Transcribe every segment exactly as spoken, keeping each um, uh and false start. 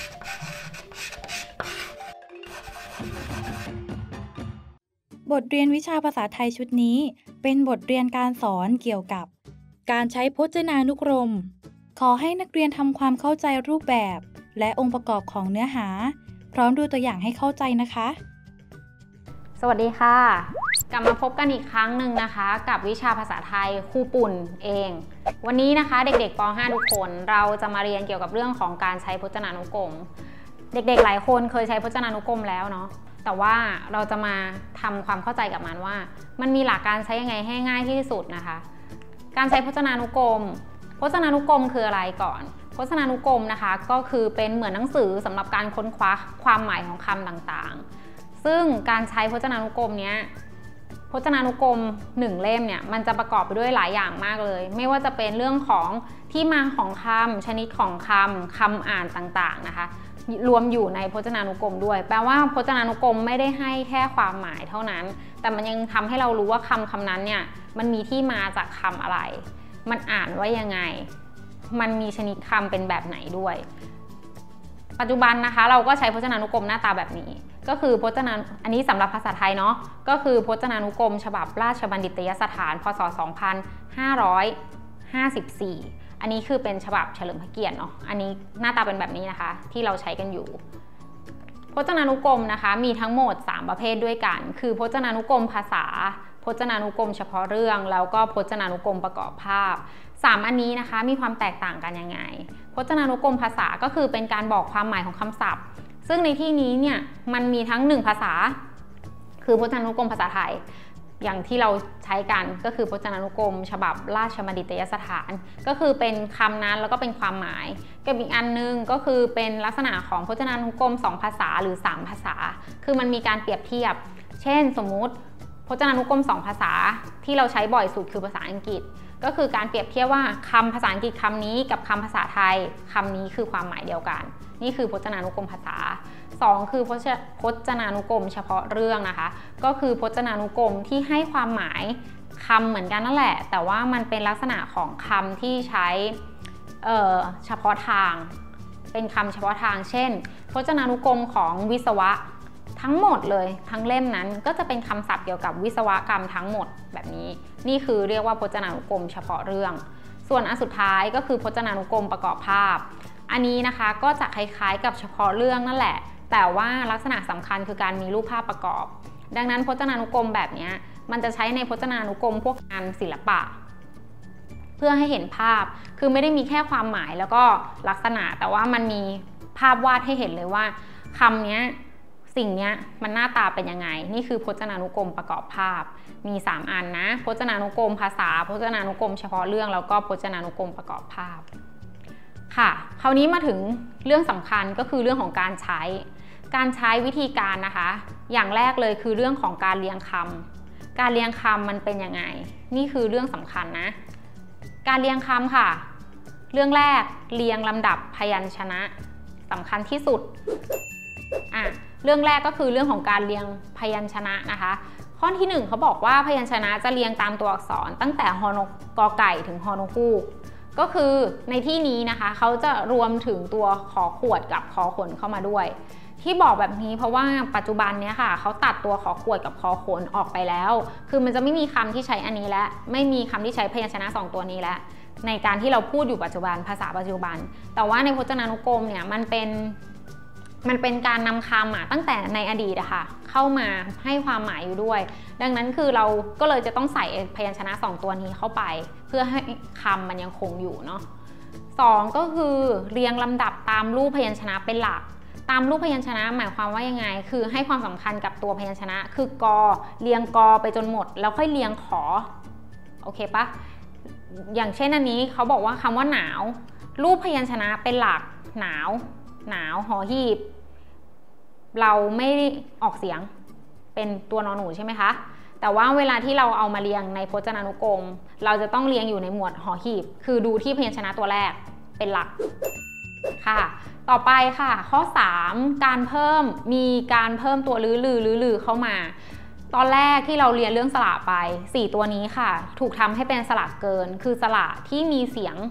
บทเรียนวิชาภาษาไทยชุดนี้เป็นบทเรียนการสอนเกี่ยวกับการใช้พจนานุกรมขอให้นักเรียนทำความเข้าใจรูปแบบและองค์ประกอบของเนื้อหาพร้อมดูตัวอย่างให้เข้าใจนะคะสวัสดีค่ะกลับมาพบกันอีกครั้งหนึ่งนะคะกับวิชาภาษาไทยครูปุ่นเองวันนี้นะคะเด็กๆป .ห้า ทุกคนเราจะมาเรียนเกี่ยวกับเรื่องของการใช้พจนานุกรมเด็กๆหลายคนเคยใช้พจนานุกรมแล้วเนาะแต่ว่าเราจะมาทำความเข้าใจกับมันว่ามันมีหลักการใช้ยังไงให้ง่ายที่สุดนะคะการใช้พจนานุกรมพจนานุกรมคืออะไรก่อนพจนานุกรมนะคะก็คือเป็นเหมือนหนังสือสำหรับการค้นคว้าความหมายของคำต่างๆซึ่งการใช้พจนานุกรมเนี้ยพจนานุกรมหนึ่งเล่มเนี่ยมันจะประกอบไปด้วยหลายอย่างมากเลยไม่ว่าจะเป็นเรื่องของที่มาของคำชนิดของคำคำอ่านต่างๆนะคะรวมอยู่ในพจนานุกรมด้วยแปลว่าพจนานุกรมไม่ได้ให้แค่ความหมายเท่านั้นแต่มันยังทำให้เรารู้ว่าคำคำนั้นเนี่ยมันมีที่มาจากคำอะไรมันอ่านว่ายังไงมันมีชนิดคำเป็นแบบไหนด้วยปัจจุบันนะคะเราก็ใช้พจนานุกรมหน้าตาแบบนี้ก็คือพจนาอันนี้สำหรับภาษาไทยเนาะก็คือพจนานุกรมฉบับราชบัณฑิตยสถานพ.ศ. สองพันห้าร้อยห้าสิบสี่อันนี้คือเป็นฉบับเฉลิมพระเกียรติเนาะอันนี้หน้าตาเป็นแบบนี้นะคะที่เราใช้กันอยู่พจนานุกรมนะคะมีทั้งหมดสามประเภทด้วยกันคือพจนานุกรมภาษาพจนานุกรมเฉพาะเรื่องแล้วก็พจนานุกรมประกอบภาพสามอันนี้นะคะมีความแตกต่างกันยังไงพจนานุกรมภาษาก็คือเป็นการบอกความหมายของคำศัพท์ซึ่งในที่นี้เนี่ยมันมีทั้งหนึ่งภาษาคือพจนานุกรมภาษาไทยอย่างที่เราใช้กันก็คือพจนานุกรมฉบับราชบัณฑิตยสถานก็คือเป็นคำนั้นแล้วก็เป็นความหมายกับอีกอันนึงก็คือเป็นลักษณะของพจนานุกรมสองภาษาหรือสามภาษาคือมันมีการเปรียบเทียบเช่นสมมุติพจนานุกรมสองภาษาที่เราใช้บ่อยสุดคือภาษาอังกฤษก็คือการเปรียบเทียบว่าคำภาษาอังกฤษคำนี้กับคำภาษาไทยคำนี้คือความหมายเดียวกันนี่คือพจนานุกรมภาษาสองคือพจนานุกรมเฉพาะเรื่องนะคะก็คือพจนานุกรมที่ให้ความหมายคำเหมือนกันนั่นแหละแต่ว่ามันเป็นลักษณะของคำที่ใช้เฉพาะทางเป็นคำเฉพาะทางเช่นพจนานุกรมของวิศวะทั้งหมดเลยทั้งเล่มนั้นก็จะเป็นคำศัพท์เกี่ยวกับวิศวกรรมทั้งหมดแบบนี้นี่คือเรียกว่าพจนานุกรมเฉพาะเรื่องส่วนอันสุดท้ายก็คือพจนานุกรมประกอบภาพอันนี้นะคะก็จะคล้ายๆกับเฉพาะเรื่องนั่นแหละแต่ว่าลักษณะสำคัญคือการมีรูปภาพประกอบดังนั้นพจนานุกรมแบบนี้มันจะใช้ในพจนานุกรมพวกงานศิลปะเพื่อให้เห็นภาพคือไม่ได้มีแค่ความหมายแล้วก็ลักษณะแต่ว่ามันมีภาพวาดให้เห็นเลยว่าคำนี้สิ่งนี้มันหน้าตาเป็นยังไงนี่คือพจนานุกรมประกอบภาพมีสามอันนะพจนานุกรมภาษาพจนานุกรมเฉพาะเรื่องแล้วก็พจนานุกรมประกอบภาพค่ะคราวนี้มาถึงเรื่องสำคัญก็คือเรื่องของการใช้การใช้วิธีการนะคะอย่างแรกเลยคือเรื่องของการเรียงคำการเรียงคำมันเป็นยังไงนี่คือเรื่องสำคัญนะการเรียงคำค่ะเรื่องแรกเรียงลำดับพยัญชนะสำคัญที่สุดอ่ะเรื่องแรกก็คือเรื่องของการเรียงพยัญชนะนะคะข้อที่หนึ่งเขาบอกว่าพยัญชนะจะเรียงตามตัวอักษรตั้งแต่ฮอนกอไก่ถึงฮอนกฮูกก็คือในที่นี้นะคะเขาจะรวมถึงตัวขอขวดกับขอขนเข้ามาด้วยที่บอกแบบนี้เพราะว่าปัจจุบันเนี้ยค่ะเขาตัดตัวขอขวดกับขอขนออกไปแล้วคือมันจะไม่มีคำที่ใช้อันนี้และไม่มีคำที่ใช้พยัญชนะสองตัวนี้แล้วในการที่เราพูดอยู่ปัจจุบันภาษาปัจจุบันแต่ว่าในพจนานุกรมเนี่ยมันเป็นมันเป็นการนำคำอะตั้งแต่ในอดีตอะค่ะเข้ามาให้ความหมายอยู่ด้วยดังนั้นคือเราก็เลยจะต้องใส่พยัญชนะสองตัวนี้เข้าไปเพื่อให้คำมันยังคงอยู่เนาะสองก็คือเรียงลำดับตามรูปพยัญชนะเป็นหลักตามรูปพยัญชนะหมายความว่ายังไงคือให้ความสำคัญกับตัวพยัญชนะคือกอเรียงกอไปจนหมดแล้วค่อยเรียงขอโอเคปะอย่างเช่นอันนี้เขาบอกว่าคำว่าหนาวรูปพยัญชนะเป็นหลักหนาวหนาวหอหีบเราไม่ออกเสียงเป็นตัวนอหนูใช่ไหมคะแต่ว่าเวลาที่เราเอามาเรียงในพจนานุกรมเราจะต้องเรียงอยู่ในหมวดหอหีบคือดูที่พยัญชนะตัวแรกเป็นหลักค่ะต่อไปค่ะข้อสามการเพิ่มมีการเพิ่มตัวลือลือลือลือเข้ามาตอนแรกที่เราเรียนเรื่องสระไปสี่ตัวนี้ค่ะถูกทำให้เป็นสระเกินคือสระที่มีเสียง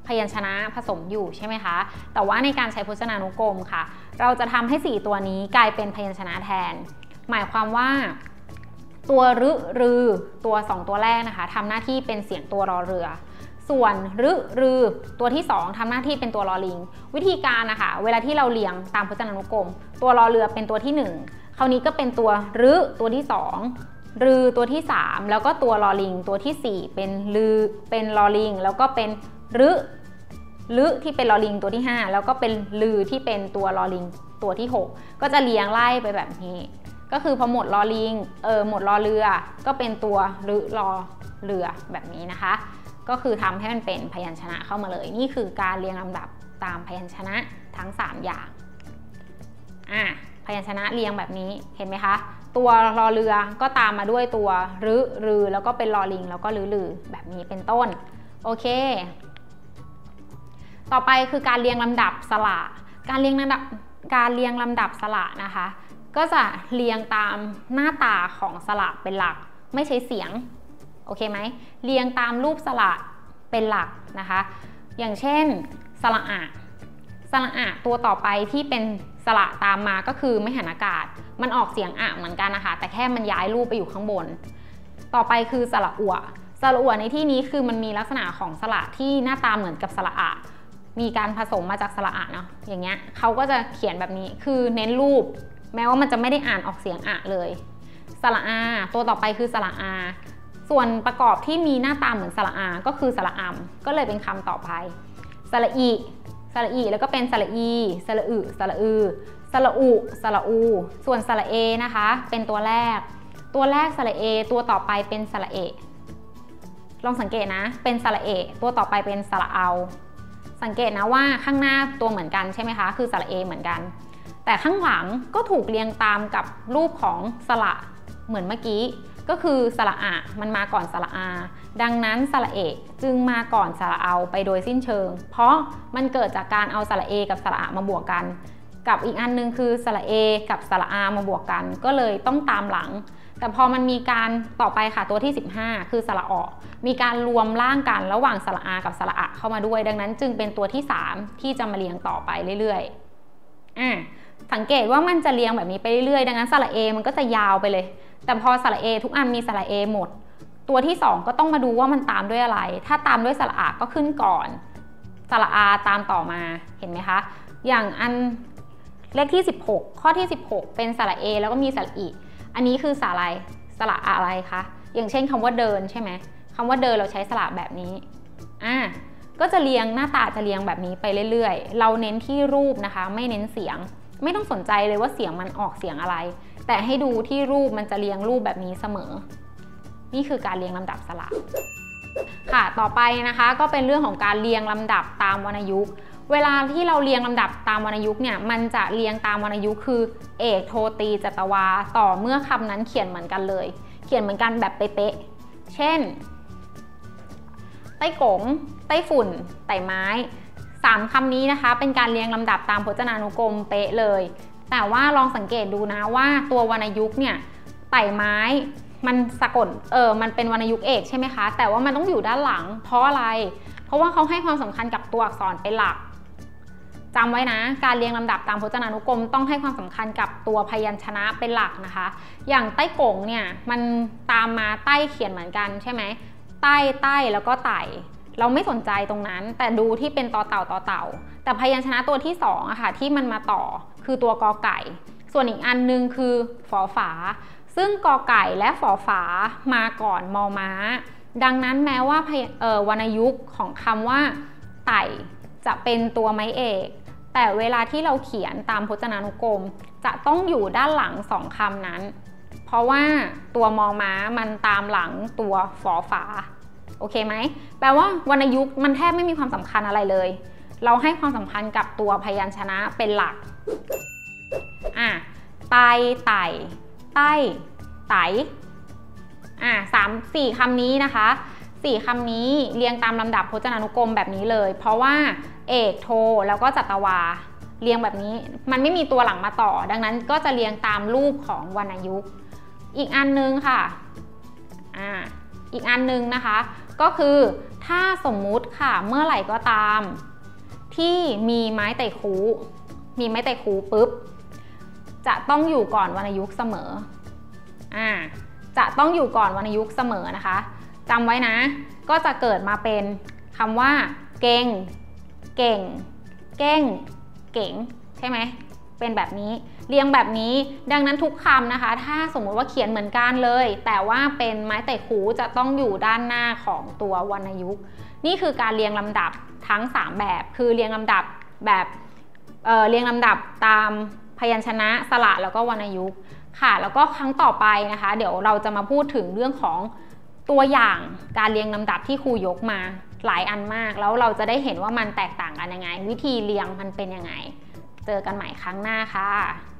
พยัญชนะผสมอยู่ใช่ไหมคะแต่ว่าในการใช้พจนานุกรมค่ะเราจะทำให้สี่ตัวนี้กลายเป็นพยัญชนะแทนหมายความว่าตัวรึรือตัวสองตัวแรกนะคะทำหน้าที่เป็นเสียงตัวรอเรือส่วนรึรือตัวที่สองทำหน้าที่เป็นตัวรอลิงวิธีการนะคะเวลาที่เราเรียงตามพจนานุกรมตัวรอเรือเป็นตัวที่หนึ่งคราวนี้ก็เป็นตัวรึตัวที่สองรือตัวที่สามแล้วก็ตัวลอลิงตัวที่สี่เป็นลือเป็นลอลิงแล้วก็เป็นรึรึที่เป็นลอลิงตัวที่ห้าแล้วก็เป็นลือที่เป็นตัวลอลิงตัวที่หกก็จะเรียงไล่ไปแบบนี้ก็คือพอหมดลอลิงเออหมดลอเรือก็เป็นตัวรึรอเรือแบบนี้นะคะก็คือทำให้มันเป็นพยัญชนะเข้ามาเลยนี่คือการเรียงลำดับตามพยัญชนะทั้งสามอย่างอ่ะพยัญชนะเรียงแบบนี้เห็นไหมคะตัวรอเรือก็ตามมาด้วยตัวรึรือแล้วก็เป็นลอลิงแล้วก็ลือลือแบบนี้เป็นต้นโอเคต่อไปคือการเรียงลำดับสระการเรียงลำดับการเรียงลำดับสระนะคะก็จะเรียงตามหน้าตาของสระเป็นหลักไม่ใช้เสียงโอเคไหมเรียงตามรูปสระเป็นหลักนะคะอย่างเช่นสระอะสระอะตัวต่อไปที่เป็นสระตามมาก็คือไม่หันอากาศมันออกเสียงอะเหมือนกันนะคะแต่แค่มันย้ายรูปไปอยู่ข้างบนต่อไปคือสระอัวสระอัวในที่นี้คือมันมีลักษณะของสระที่หน้าตาเหมือนกับสระอะมีการผสมมาจากสระอะเนาะอย่างเงี้ยเขาก็จะเขียนแบบนี้คือเน้นรูปแม้ว่ามันจะไม่ได้อ่านออกเสียงอะเลยสระอาตัวต่อไปคือสระอาส่วนประกอบที่มีหน้าตาเหมือนสระอาก็คือสระอัมก็เลยเป็นคำต่อไปสระอีสระอีแล้วก็เป็นสระอีสระอึสระอือสระอุสระอูส่วนสระเอนะคะเป็นตัวแรกตัวแรกสระเอตัวต่อไปเป็นสระเอลองสังเกตนะเป็นสระเอตัวต่อไปเป็นสระเอาสังเกตนะว่าข้างหน้าตัวเหมือนกันใช่ไหมคะคือสระเอเหมือนกันแต่ข้างหลังก็ถูกเรียงตามกับรูปของสระเหมือนเมื่อกี้ก็คือสระอะมันมาก่อนสระอาดังนั้นสระเอกจึงมาก่อนสระเอาไปโดยสิ้นเชิงเพราะมันเกิดจากการเอาสระเอกับสระอะมาบวกกันกับอีกอันนึงคือสระเอกับสระอามาบวกกันก็เลยต้องตามหลังแต่พอมันมีการต่อไปค่ะตัวที่สิบห้าคือสระอมีการรวมร่างกันระหว่างสระอากับสระอะเข้ามาด้วยดังนั้นจึงเป็นตัวที่สามที่จะมาเรียงต่อไปเรื่อยๆอ่ะสังเกตว่ามันจะเรียงแบบนี้ไปเรื่อยๆดังนั้นสระเอมันก็จะยาวไปเลยแต่พอสระเอทุกอันมีสระเอหมดตัวที่สองก็ต้องมาดูว่ามันตามด้วยอะไรถ้าตามด้วยสระอาก็ขึ้นก่อนสระอาตามต่อมาเห็นไหมคะอย่างอันเลขที่สิบหกข้อที่สิบหกเป็นสระเอแล้วก็มีสระอีอันนี้คือสระอะไรสระอะไรคะอย่างเช่นคำว่าเดินใช่ไหมคำว่าเดินเราใช้สระแบบนี้อ่าก็จะเรียงหน้าตาจะเรียงแบบนี้ไปเรื่อยๆเราเน้นที่รูปนะคะไม่เน้นเสียงไม่ต้องสนใจเลยว่าเสียงมันออกเสียงอะไรแต่ให้ดูที่รูปมันจะเรียงรูปแบบนี้เสมอนี่คือการเรียงลำดับสระค่ะต่อไปนะคะก็เป็นเรื่องของการเรียงลำดับตามวรรณยุกต์เวลาที่เราเรียงลำดับตามวรรณยุกต์เนี่ยมันจะเรียงตามวรรณยุกต์คือเอกโทตีจัตวาต่อเมื่อคำนั้นเขียนเหมือนกันเลยเขียนเหมือนกันแบบเป๊ะๆเช่นไต้กงไต้ฝุ่นไต่ไม้สามคำนี้นะคะเป็นการเรียงลำดับตามพจนานุกรมเป๊ะเลยแต่ว่าลองสังเกตดูนะว่าตัววรรณยุกต์เนี่ยไต่ไม้มันสะกดเออมันเป็นวรรณยุกต์เอกใช่ไหมคะแต่ว่ามันต้องอยู่ด้านหลังเพราะอะไรเพราะว่าเขาให้ความสำคัญกับตัวอักษรเป็นหลักจำไว้นะการเรียงลำดับตามพจนานุกรมต้องให้ความสำคัญกับตัวพยัญชนะเป็นหลักนะคะอย่างไต้กงเนี่ยมันตามมาใต้เขียนเหมือนกันใช่ไหมใต้ใต้แล้วก็ไต่เราไม่สนใจตรงนั้นแต่ดูที่เป็นต่อเต่าต่อเต่าแต่พยัญชนะตัวที่สองอะค่ะที่มันมาต่อคือตัวกอไก่ส่วนอีกอันนึงคือฝอฝาซึ่งกอไก่และฝอฝามาก่อนมอม้าดังนั้นแม้ว่าวรรณยุกต์ของคำว่าไต่จะเป็นตัวไม้เอกแต่เวลาที่เราเขียนตามพจนานุกรมจะต้องอยู่ด้านหลังสองคำนั้นเพราะว่าตัวมอม้ามันตามหลังตัวฝอฝาโอเคไหมแปลว่าวรรณยุกต์มันแทบไม่มีความสำคัญอะไรเลยเราให้ความสำคัญกับตัวพยัญชนะเป็นหลักอ่ะไตไต่ใต้ไตอ่ะสามสี่คำนี้นะคะสี่คำนี้เรียงตามลำดับพจนานุกรมแบบนี้เลยเพราะว่าเอกโทแล้วก็จัตวาเรียงแบบนี้มันไม่มีตัวหลังมาต่อดังนั้นก็จะเรียงตามรูปของวรรณยุกต์อีกอันนึงค่ะอ่าอีกอันนึงนะคะก็คือถ้าสมมุติค่ะเมื่อไหร่ก็ตามที่มีไม้ไต่คูมีไม้ไต่คูปุ๊บจะต้องอยู่ก่อนวรรณยุกต์เสมออ่าจะต้องอยู่ก่อนวรรณยุกต์เสมอนะคะจำไว้นะก็จะเกิดมาเป็นคำว่าเก่งเก่งเก้งเก๋งใช่ไหมเป็นแบบนี้เรียงแบบนี้ดังนั้นทุกคำนะคะถ้าสมมุติว่าเขียนเหมือนกันเลยแต่ว่าเป็นไม้ไต่คูจะต้องอยู่ด้านหน้าของตัววรรณยุกต์นี่คือการเรียงลำดับทั้งสามแบบคือเรียงลำดับแบบเอ่อเรียงลำดับตามพยัญชนะสระแล้วก็วรรณยุกต์ค่ะแล้วก็ครั้งต่อไปนะคะเดี๋ยวเราจะมาพูดถึงเรื่องของตัวอย่างการเรียงลำดับที่ครูยกมาหลายอันมากแล้วเราจะได้เห็นว่ามันแตกต่างกันยังไงวิธีเรียงมันเป็นยังไงเจอกันใหม่ครั้งหน้าค่ะ